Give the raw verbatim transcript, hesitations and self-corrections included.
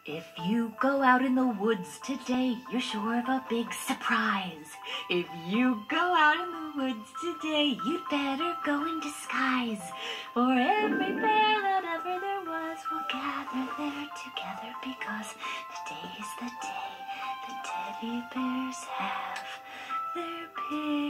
If you go out in the woods today, you're sure of a big surprise. If you go out in the woods today, you'd better go in disguise. For every bear that ever there was will gather there together, because today's the day the teddy bears have their picnic.